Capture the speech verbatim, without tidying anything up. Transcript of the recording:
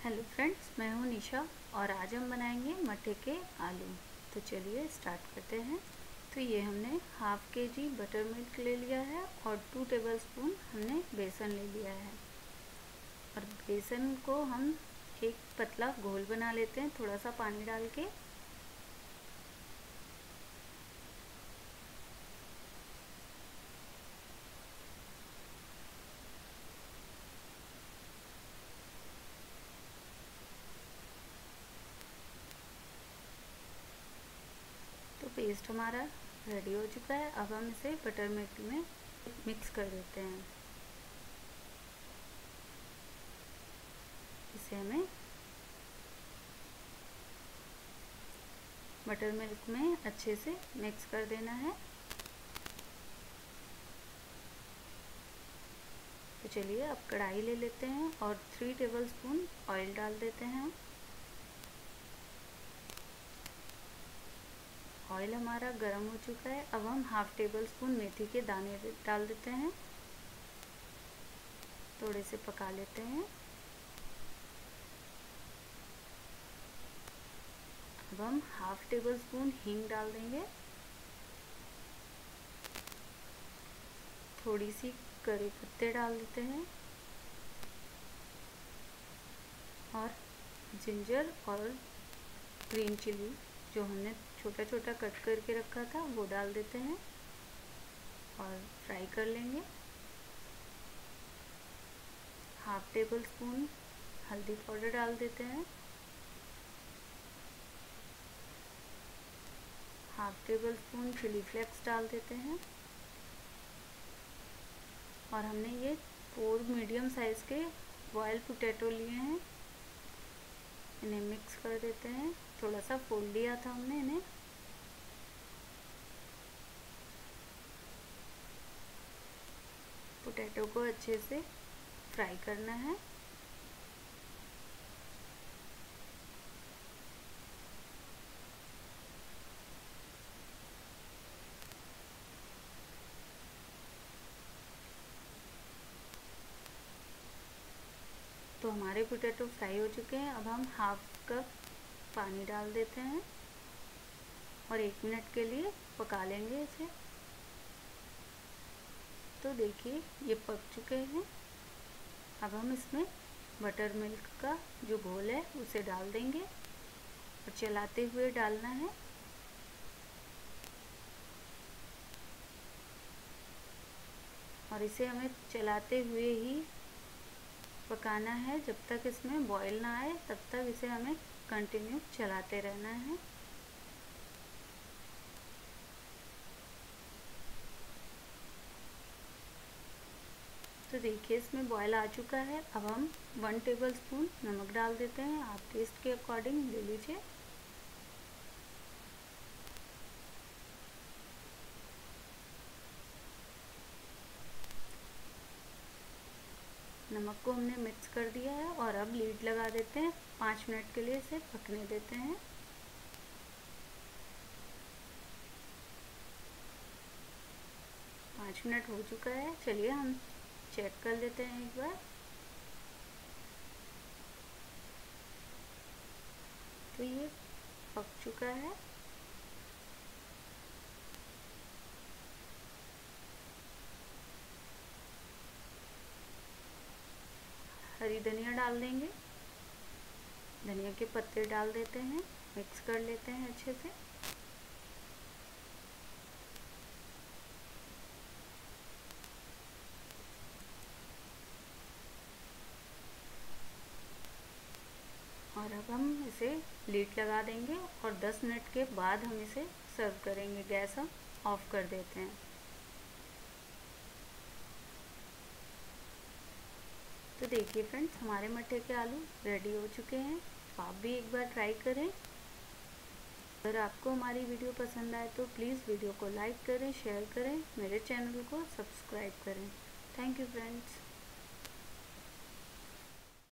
Hello friends, मैं हूं निशा और आज हम बनाएंगे मटर के आलू। तो चलिए स्टार्ट करते हैं। तो ये हमने हाफ के जी बटर मिल्क ले लिया है और टू टेबलस्पून हमने बेसन ले लिया है। और बेसन को हम एक पतला घोल बना लेते हैं थोड़ा सा पानी डाल के। तो पेस्ट हमारा रेडी हो चुका है। अब हम इसे बटर मिल्क में मिक्स कर देते हैं। इसे हमें बटर मिल्क में अच्छे से मिक्स कर देना है। तो चलिए अब कढ़ाई ले लेते हैं और थ्री टेबलस्पून ऑयल डाल देते हैं। ऑयल हमारा गर्म हो चुका है। अब हम हाफ टेबल स्पून मेथी के दाने डाल देते हैं। थोड़े से पका लेते हैं। अब हम हाफ टेबल स्पून हींग डाल देंगे। थोड़ी सी करी पत्ते डाल देते हैं और जिंजर और ग्रीन चिली जो हमने छोटा छोटा कट करके रखा था वो डाल देते हैं और फ्राई कर लेंगे। हाफ टेबल स्पून हल्दी पाउडर डाल देते हैं। Half tablespoon chilli flakes डाल देते हैं। और हमने ये फोर मीडियम साइज़ के बॉयल पोटैटो लिए हैं। इन्हें मिक्स कर देते हैं। थोड़ा सा फोल्ड लिया था हमने इन्हें। पोटैटो को अच्छे से फ्राई करना है। तो हमारे पोटैटो फ्राई हो चुके हैं। अब हम हाफ कप पानी डाल देते हैं और एक मिनट के लिए पका लेंगे इसे। तो देखिए ये पक चुके हैं। अब हम इसमें बटर मिल्क का जो घोल है उसे डाल देंगे और चलाते हुए डालना है। और इसे हमें चलाते हुए ही पकाना है। जब तक इसमें बॉईल ना आए तब तक इसे हमें कंटिन्यू चलाते रहना है। तो देखिए इसमें बॉईल आ चुका है। अब हम वन टेबलस्पून नमक डाल देते हैं। आप टेस्ट के अकॉर्डिंग ले लीजिए। नमक को हमने मिक्स कर दिया है और अब लीड लगा देते हैं। पाँच मिनट के लिए इसे पकने देते हैं। पाँच मिनट हो चुका है। चलिए हम चेक कर लेते हैं एक बार। तो ये पक चुका है। हरी धनिया डाल देंगे। धनिया के पत्ते डाल देते हैं। मिक्स कर लेते हैं अच्छे से। और अब हम इसे लीड लगा देंगे और दस मिनट के बाद हम इसे सर्व करेंगे। गैस हम ऑफ कर देते हैं। तो देखिए फ्रेंड्स, हमारे मटर के आलू रेडी हो चुके हैं। तो आप भी एक बार ट्राई करें। अगर आपको हमारी वीडियो पसंद आए तो प्लीज़ वीडियो को लाइक करें, शेयर करें, मेरे चैनल को सब्सक्राइब करें। Thank you friends.